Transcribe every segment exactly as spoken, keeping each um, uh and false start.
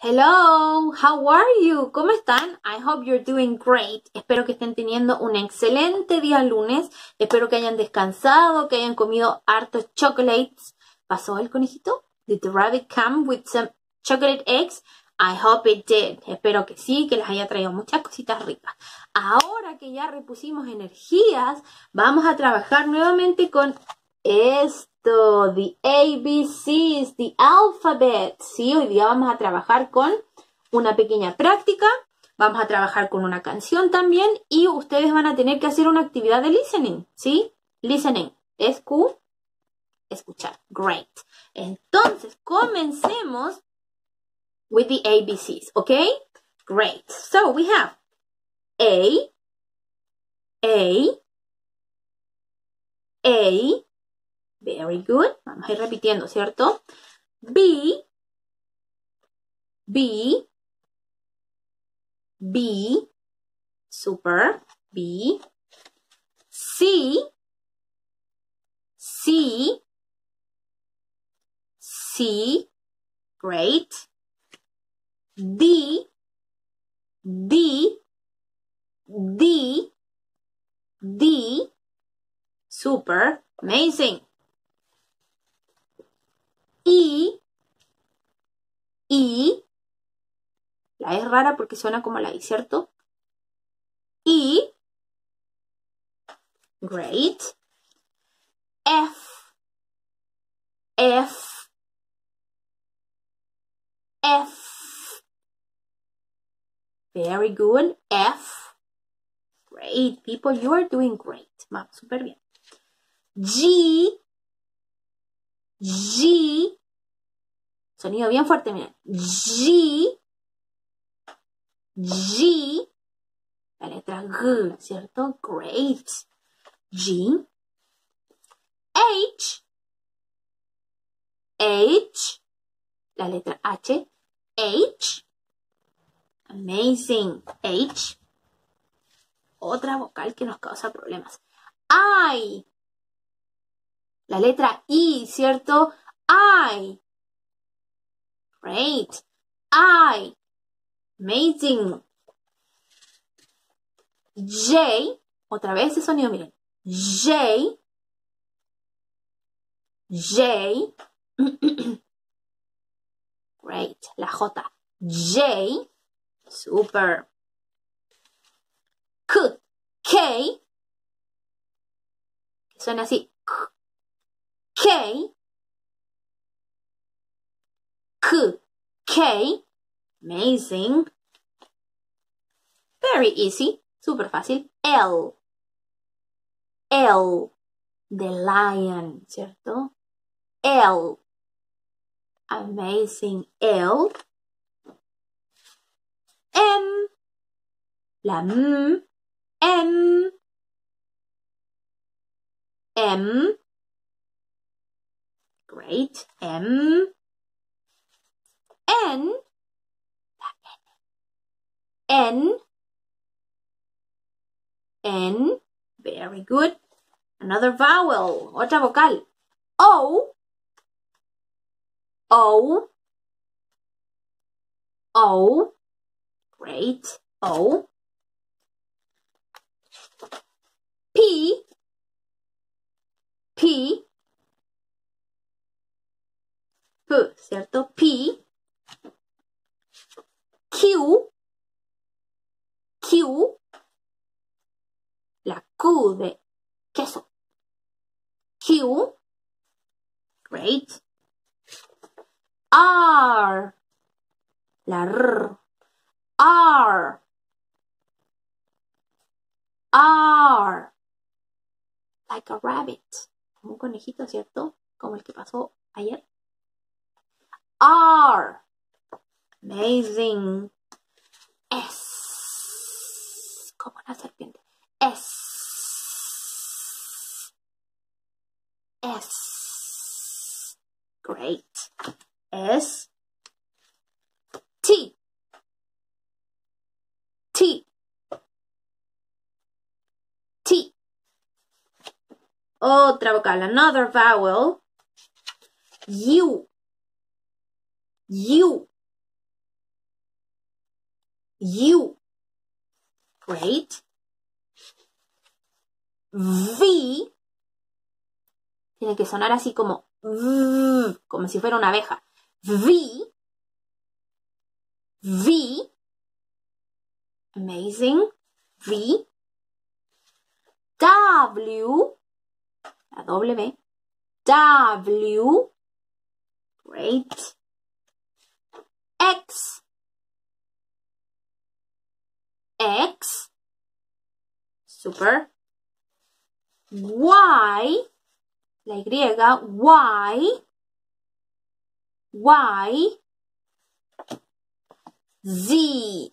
Hello, how are you? ¿Cómo están? I hope you're doing great. Espero que estén teniendo un excelente día lunes. Espero que hayan descansado, que hayan comido hartos chocolates. ¿Pasó el conejito? Did the rabbit come with some chocolate eggs? I hope it did. Espero que sí, que les haya traído muchas cositas ricas. Ahora que ya repusimos energías, vamos a trabajar nuevamente con esto. The A B Cs, the alphabet. Sí, hoy día vamos a trabajar con una pequeña práctica. Vamos a trabajar con una canción también. Y ustedes van a tener que hacer una actividad de listening. ¿Sí? Listening. Escu escuchar. Great. Entonces, comencemos with the A B Cs. ¿Ok? Great. So, we have A, A, A. Very good. Vamos a ir repitiendo, ¿cierto? B, B, B, super, B, C, C, C, great, D, D, D, D, super, amazing. I, I, la es rara porque suena como la I, ¿cierto? I, great. F, F, F, very good. F, great. People, you are doing great. Vamos, súper bien. G, G, sonido bien fuerte, miren. G, G, la letra G, ¿cierto? Great. G, H, H, la letra H, H, amazing. H, otra vocal que nos causa problemas. I, la letra I, ¿cierto? I, great. I, amazing. J, otra vez ese sonido, miren. J, J, great. La J, J, super. K, K, suena así. K, K, K, amazing. Very easy, super fácil. L, L, the lion, ¿cierto? L, amazing. L, M, la M, M, M, great. M, N, N, N, very good. Another vowel, otra vocal. O, O, O, great. O, P, P, P, ¿cierto? P, Q, Q, la Q de queso. Q, great. R, la R, R, R, like a rabbit, como un conejito, ¿cierto? Como el que pasó ayer. R, amazing. S, como una serpiente. S, S, great. S, T, T, T, otra vocal, another vowel. U, U, U. Great. V. Tiene que sonar así como, v, como si fuera una abeja. V. V. Amazing. V. W. La W. W. Great. X. X. Super. Y. La Y. Y. Z.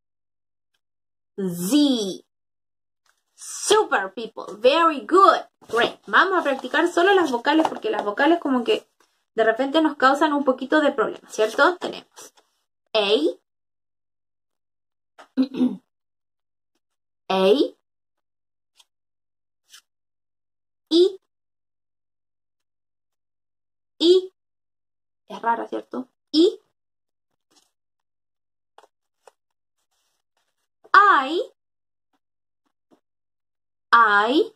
Z. Super, people. Very good. Great. Vamos a practicar solo las vocales porque las vocales como que de repente nos causan un poquito de problema, ¿cierto? Tenemos A. A. I. I. Es rara, ¿cierto? I. I. I.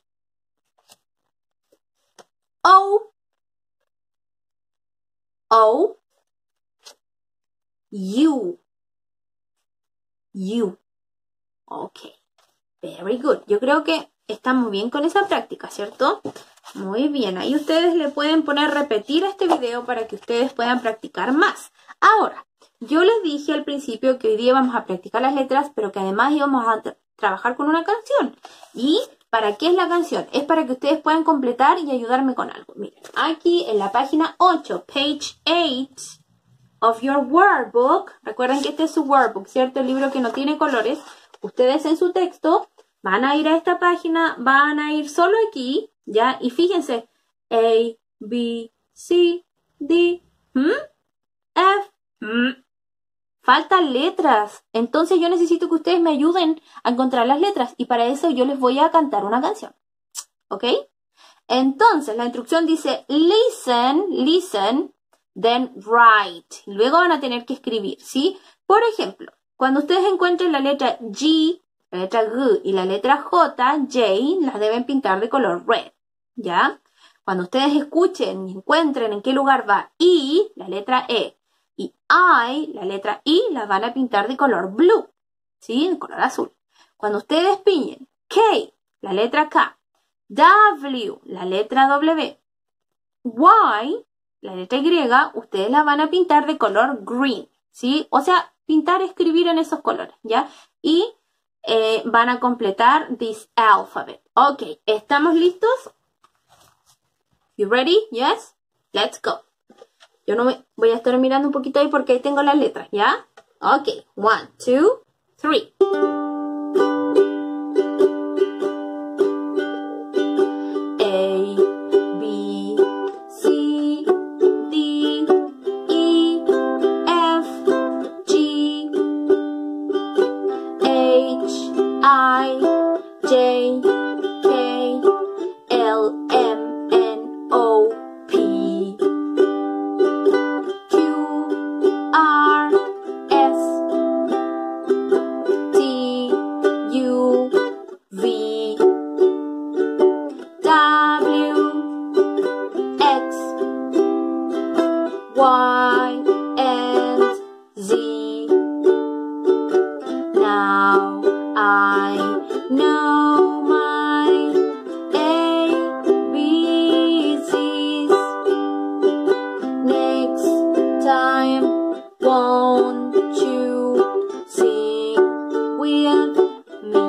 O. O. U. U. Ok. Very good. Yo creo que estamos bien con esa práctica, ¿cierto? Muy bien. Ahí ustedes le pueden poner repetir este video para que ustedes puedan practicar más. Ahora, yo les dije al principio que hoy día vamos a practicar las letras, pero que además íbamos a tra- trabajar con una canción. ¿Y para qué es la canción? Es para que ustedes puedan completar y ayudarme con algo. Miren, aquí en la página ocho, page eight of your workbook. Recuerden que este es su workbook, ¿cierto? El libro que no tiene colores. Ustedes en su texto van a ir a esta página, van a ir solo aquí, ¿ya? Y fíjense, A, B, C, D, ¿hmm? F, ¿hmm? Faltan letras. Entonces yo necesito que ustedes me ayuden a encontrar las letras. Y para eso yo les voy a cantar una canción. ¿Ok? Entonces la instrucción dice, listen, listen, then write. Luego van a tener que escribir, ¿sí? Por ejemplo, cuando ustedes encuentren la letra G, la letra G y la letra J, J, las deben pintar de color red, ¿ya? Cuando ustedes escuchen y encuentren en qué lugar va I, la letra E, y I, la letra I, las van a pintar de color blue, ¿sí? De color azul. Cuando ustedes piñen K, la letra K, W, la letra W, Y, la letra Y, ustedes la van a pintar de color green, ¿sí? O sea, pintar, escribir en esos colores, ¿ya? Y eh, van a completar this alphabet. Ok, ¿estamos listos? You ready? Yes? Let's go. Yo no me voy a estar mirando un poquito ahí porque ahí tengo las letras, ¿ya? Ok, one, two, three. Y, and Z. Now I know my A B Cs. Next time, won't you sing with me?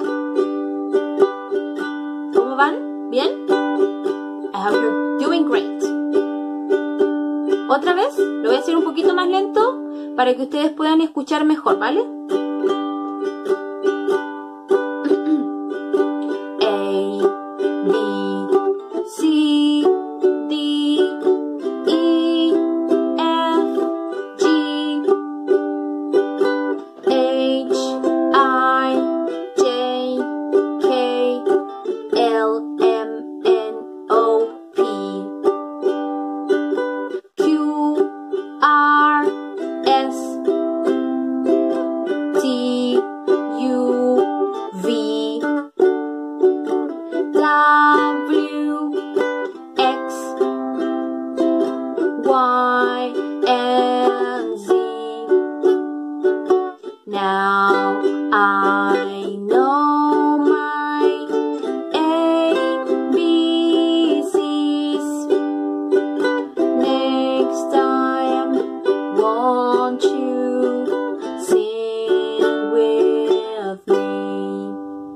¿Cómo van? ¿Bien? I hope you're doing great. Otra vez, lo voy a hacer un poquito más lento para que ustedes puedan escuchar mejor, ¿vale? A, B, C, D, E, F, G, H, I, J, K, L, M, N, O, P. R, S, T, Won't you sing with me?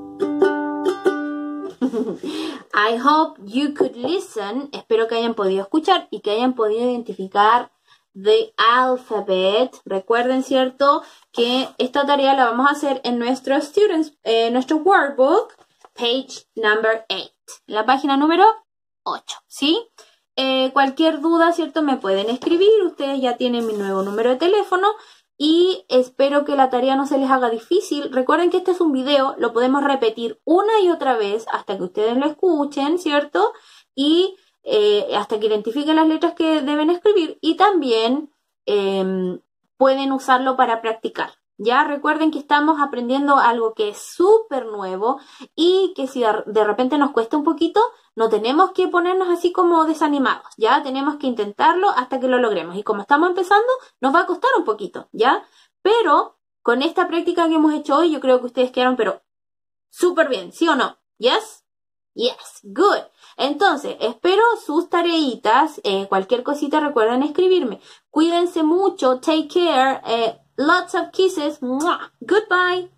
I hope you could listen. Espero que hayan podido escuchar y que hayan podido identificar the alphabet. Recuerden, ¿cierto?, que esta tarea la vamos a hacer en nuestro students, eh, nuestro workbook, page number eight, la página número ocho, ¿sí? Eh, cualquier duda, ¿cierto?, me pueden escribir. Ustedes ya tienen mi nuevo número de teléfono y espero que la tarea no se les haga difícil. Recuerden que este es un video, lo podemos repetir una y otra vez hasta que ustedes lo escuchen, ¿cierto? Y eh, hasta que identifiquen las letras que deben escribir, y también eh, pueden usarlo para practicar. Ya recuerden que estamos aprendiendo algo que es súper nuevo y que si de repente nos cuesta un poquito, no tenemos que ponernos así como desanimados, ya tenemos que intentarlo hasta que lo logremos. Y como estamos empezando, nos va a costar un poquito, ¿ya? Pero con esta práctica que hemos hecho hoy, yo creo que ustedes quedaron pero súper bien, ¿sí o no? ¿Yes? Yes, good. Entonces, espero sus tareitas. Eh, cualquier cosita recuerden escribirme. Cuídense mucho, take care, eh, lots of kisses. Mwah. Goodbye.